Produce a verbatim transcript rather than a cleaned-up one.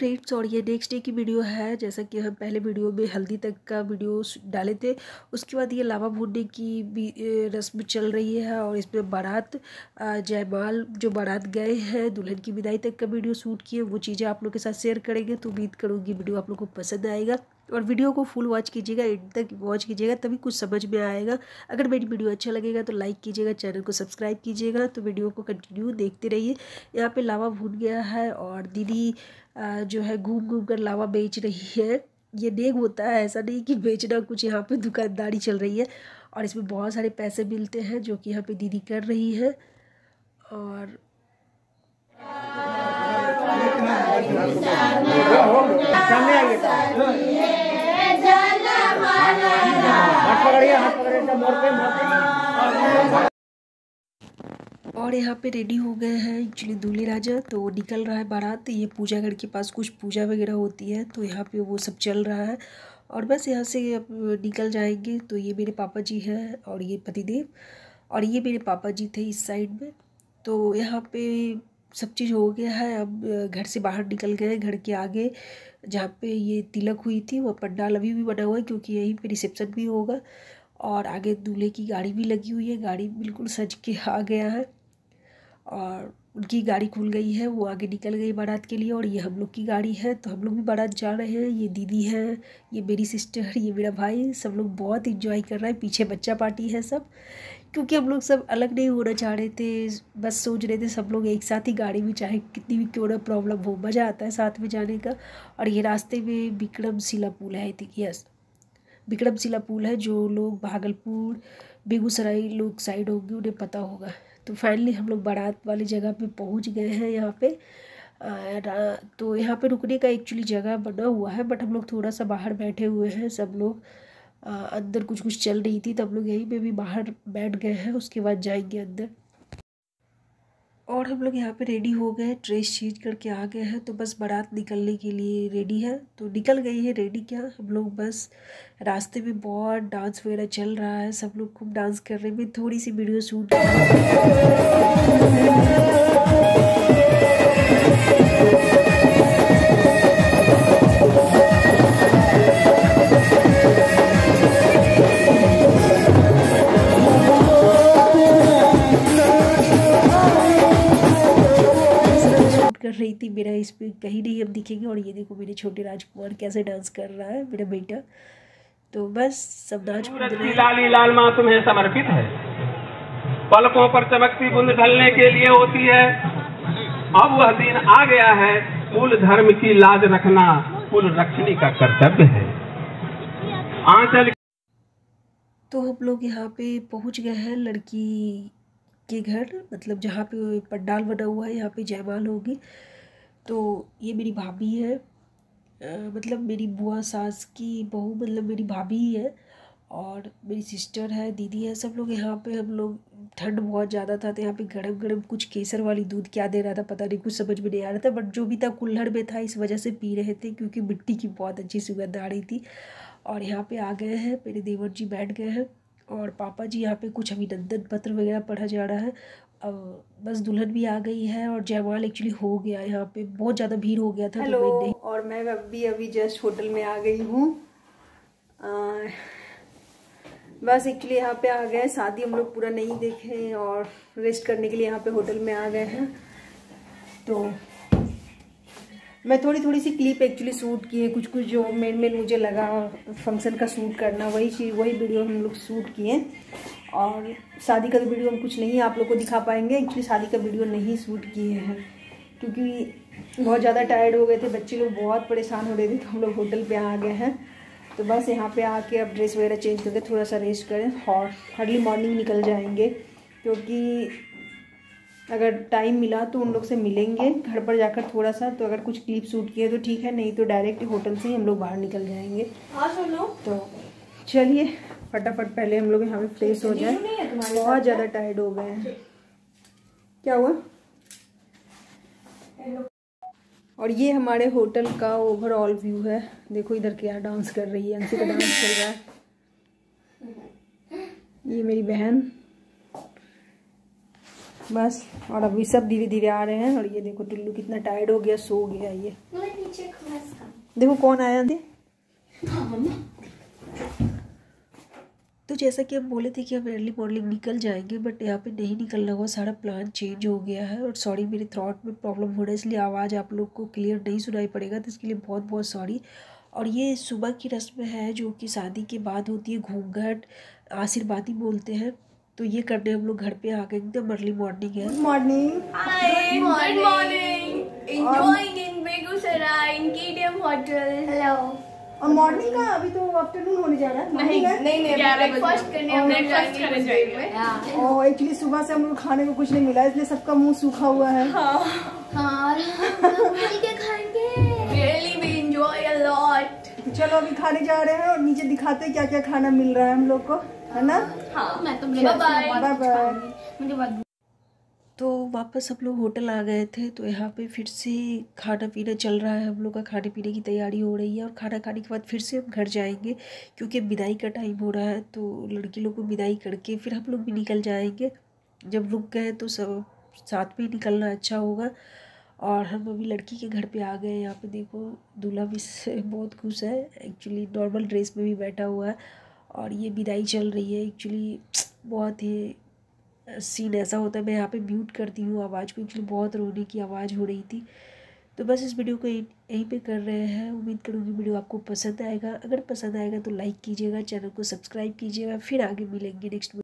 Friends, और ये next day की वीडियो है। जैसा कि हम पहले वीडियो में हल्दी तक का वीडियो डाले थे, उसके बाद ये लावा भूनने की भी रस्म चल रही है। और इसमें बारात जयमाल जो बारात गए हैं, दुल्हन की विदाई तक का वीडियो शूट किए, वो चीज़ें आप लोग के साथ शेयर करेंगे। तो उम्मीद करूँगी वीडियो आप लोग को पसंद आएगा और वीडियो को फुल वॉच कीजिएगा, एंड तक वॉच कीजिएगा, तभी कुछ समझ में आएगा। अगर मेरी वीडियो अच्छा लगेगा तो लाइक कीजिएगा, चैनल को सब्सक्राइब कीजिएगा। तो वीडियो को कंटिन्यू देखते रहिए। यहाँ पे लावा भून गया है और दीदी जो है घूम घूम कर लावा बेच रही है। ये नेग होता है, ऐसा नहीं कि बेचना कुछ, यहाँ पे दुकानदारी चल रही है और इसमें बहुत सारे पैसे मिलते हैं जो कि यहाँ पे दीदी कर रही है। और और यहाँ पे रेडी हो गए हैं एक्चुअली दूल्हे राजा। तो निकल रहा है बारात। ये पूजा घर के पास कुछ पूजा वगैरह होती है, तो यहाँ पे वो सब चल रहा है और बस यहाँ से अब निकल जाएंगे। तो ये मेरे पापा जी हैं और ये पतिदेव, और ये मेरे पापा जी थे इस साइड में। तो यहाँ पे सब चीज़ हो गया है। अब घर से बाहर निकल गए। घर के आगे जहाँ पे ये तिलक हुई थी वो पंडाल अभी भी बना हुआ है, क्योंकि यहीं पे रिसेप्शन भी होगा। और आगे दूल्हे की गाड़ी भी लगी हुई है, गाड़ी बिल्कुल सज के आ गया है और उनकी गाड़ी खुल गई है, वो आगे निकल गई बारात के लिए। और ये हम लोग की गाड़ी है, तो हम लोग भी बारात जा रहे हैं। ये दीदी है, ये मेरी सिस्टर, ये मेरा भाई, सब लोग बहुत इंजॉय कर रहा है। पीछे बच्चा पार्टी है सब, क्योंकि हम लोग सब अलग नहीं होना चाह रहे थे। बस सोच रहे थे सब लोग एक साथ ही गाड़ी में, चाहे कितनी भी क्यों ना प्रॉब्लम हो, मज़ा आता है साथ में जाने का। और ये रास्ते में विक्रमशिला पुल है, आई थिंक, यस विक्रमशिला पुल है। जो लोग भागलपुर बेगूसराय लोग साइड होंगे उन्हें पता होगा। तो फाइनली हम लोग बारात वाली जगह पे पहुंच गए हैं। यहाँ पे आ, तो यहाँ पे रुकने का एक्चुअली जगह बना हुआ है, बट हम लोग थोड़ा सा बाहर बैठे हुए हैं। सब लोग आ, अंदर कुछ कुछ चल रही थी, तब लोग यहीं पे भी बाहर बैठ गए हैं। उसके बाद जाएंगे अंदर। और हम लोग यहाँ पे रेडी हो गए, ड्रेस चेंज करके आ गए हैं। तो बस बारात निकलने के लिए रेडी है, तो निकल गई है। रेडी क्या, हम लोग बस रास्ते में बहुत डांस वगैरह चल रहा है, सब लोग खूब डांस कर रहे हैं। मैं थोड़ी सी वीडियो शूट कर रही थी। मेरा इस पे कहीं नहीं अब दिखेंगे। और ये देखो मेरे छोटे राजकुमार कैसे डांस कर रहा है, मेरा बेटा। तो बस सब नाच लाली लाल माँ तुम्हें समर्पित है, पलकों पर चमकती बूंद ढलने के लिए होती है। अब वह दिन आ गया है, कुल धर्म की लाज रखना कुल रक्षणी का कर्तव्य है। आंचल तो हम लोग यहाँ पे पहुँच गए हैं लड़की के घर, मतलब जहाँ पे पंडाल बना हुआ है, यहाँ पे जयमाल होगी। तो ये मेरी भाभी है, आ, मतलब मेरी बुआ सास की बहू, मतलब मेरी भाभी ही है। और मेरी सिस्टर है, दीदी है, सब लोग यहाँ पे। हम लोग, ठंड बहुत ज़्यादा था तो यहाँ पे गरम गरम कुछ केसर वाली दूध क्या दे रहा था पता नहीं, कुछ समझ में नहीं आ रहा था, बट जो भी था कुल्हड़ में था, इस वजह से पी रहे थे, क्योंकि मिट्टी की बहुत अच्छी सुगंध आ रही थी। और यहाँ पे आ गए हैं, मेरे देवर जी बैठ गए हैं और पापा जी यहाँ पे कुछ अभिनंदन पत्र वगैरह पढ़ा जा रहा है। अब बस दुल्हन भी आ गई है और जयमाल एक्चुअली हो गया। यहाँ पे बहुत ज़्यादा भीड़ हो गया था। हेलो, तो मैं और मैं अभी अभी जस्ट होटल में आ गई हूँ। बस एक्चुअली यहाँ पे आ गए, शादी हम लोग पूरा नहीं देखे और रेस्ट करने के लिए यहाँ पे होटल में आ गए हैं। तो मैं थोड़ी थोड़ी सी क्लिप एक्चुअली शूट की है, कुछ कुछ जो मेन मेन मुझे लगा फंक्शन का शूट करना, वही चीज़ वही वीडियो हम लोग शूट किए। और शादी का तो वीडियो हम कुछ नहीं आप लोग को दिखा पाएंगे। एक्चुअली शादी का वीडियो नहीं शूट किए हैं, क्योंकि बहुत ज़्यादा टायर्ड हो गए थे, बच्चे लोग बहुत परेशान हो रहे थे, तो हम लोग होटल पे आ गए हैं। तो बस यहाँ पे आके अब ड्रेस वगैरह चेंज करके थोड़ा सा रेस्ट करें और अर्ली मॉर्निंग निकल जाएंगे, क्योंकि अगर टाइम मिला तो उन लोग से मिलेंगे घर पर जाकर थोड़ा सा। तो अगर कुछ क्लिप शूट किए तो ठीक है, नहीं तो डायरेक्ट होटल से ही हम लोग बाहर निकल जाएंगे। हाँ सुनो, तो चलिए फटाफट पहले हम लोग यहाँ पे फ्रेश हो जाए, बहुत ज़्यादा टायर्ड हो गए हैं। क्या हुआ? और ये हमारे होटल का ओवरऑल व्यू है। देखो इधर क्या डांस कर रही है, अंशी का डांस चल रहा है। ये मेरी बहन, बस। और अभी सब धीरे धीरे आ रहे हैं। और ये देखो टुल्लू कितना टायर्ड हो गया, सो गया ये। देखो कौन आया दे। तो जैसा कि हम बोले थे कि हम अर्ली मॉर्निंग निकल जाएंगे, बट यहाँ पे नहीं निकलना हुआ, सारा प्लान चेंज हो गया है। और सॉरी, मेरे थ्रॉट में प्रॉब्लम हो रहा है, इसलिए आवाज़ आप लोग को क्लियर नहीं सुनाई पड़ेगा, तो इसके लिए बहुत बहुत सॉरी। और ये सुबह की रस्म है जो कि शादी के बाद होती है, घूंघट आशीर्वादी बोलते हैं। तो ये करने हम लोग घर पे आ गए, एकदम अर्ली मॉर्निंग है। Good morning. Hi, good morning. Enjoying in Begusarai in KTM hotel. Hello. और मॉर्निंग का अभी तो आफ्टरनून होने जा रहा है। नहीं नहीं नहीं, ब्रेकफास्ट करने हम ब्रेकफास्ट करने जाएंगे। और एक्चुअली सुबह से हम लोग खाने को कुछ नहीं मिला, इसलिए सबका मुंह सूखा हुआ है। हाँ हाँ, मिल के खाएंगे। Really we enjoy a lot. चलो अभी खाने जा रहे हैं और नीचे दिखाते हैं क्या क्या खाना मिल रहा है हम लोग को, है ना। हाँ, मैं तो बाय बाय बाय। मुझे बात। तो वापस हम लोग होटल आ गए थे, तो यहाँ पे फिर से खाना पीना चल रहा है, हम लोग का खाने पीने की तैयारी हो रही है। और खाना खाने के बाद फिर से हम घर जाएंगे, क्योंकि विदाई का टाइम हो रहा है। तो लड़की लोग को विदाई करके फिर हम लोग भी निकल जाएंगे। जब रुक गए तो सब साथ में ही निकलना अच्छा होगा। और हम अभी लड़की के घर पे आ गए। यहाँ पे देखो दूल्हा भी बहुत खुश है, एक्चुअली नॉर्मल ड्रेस में भी बैठा हुआ है। और ये विदाई चल रही है, एक्चुअली बहुत ही सीन ऐसा होता है। मैं यहाँ पे म्यूट करती हूँ आवाज़ को, एक्चुअली बहुत रोने की आवाज़ हो रही थी। तो बस इस वीडियो को यहीं पे कर रहे हैं। उम्मीद करूँगी वीडियो आपको पसंद आएगा। अगर पसंद आएगा तो लाइक कीजिएगा, चैनल को सब्सक्राइब कीजिएगा। फिर आगे मिलेंगे नेक्स्ट